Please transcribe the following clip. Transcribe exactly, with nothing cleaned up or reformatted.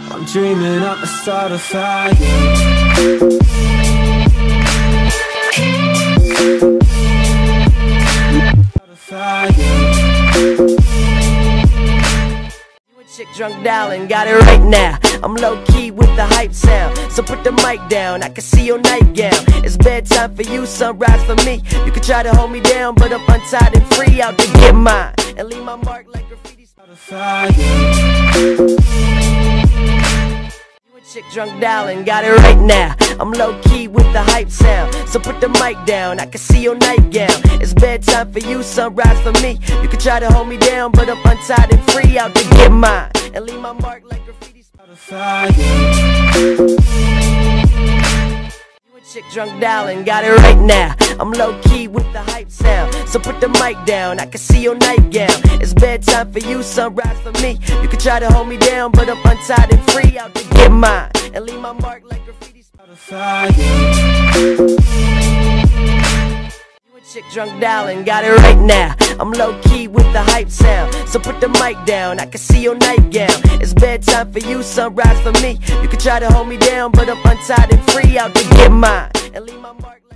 I'm dreaming up a start a fire. Chick drunk dialing, got it right now. I'm low-key with the hype sound, so put the mic down, I can see your nightgown. It's bedtime for you, sunrise for me. You can try to hold me down, but I'm untied and free, out to get mine and leave my mark like graffiti. You a chick drunk dialing, got it right now. I'm low-key with the hype sound, so put the mic down, I can see your nightgown. It's bedtime for you, sunrise for me. You can try to hold me down, but I'm untied and free, out to get mine and leave my mark like graffiti. You a chick drunk dialing, got it right now. I'm low-key with the hype sound, so put the mic down, I can see your nightgown. It's bedtime for you, sunrise for me. You can try to hold me down, but I'm untied and free, out to get mine and leave my mark like graffiti. Chick drunk dialing, got it right now. I'm low-key with the hype sound, so put the mic down, I can see your nightgown. It's bedtime for you, sunrise for me. You can try to hold me down, but I'm untied and free, out to get mine and leave my mark.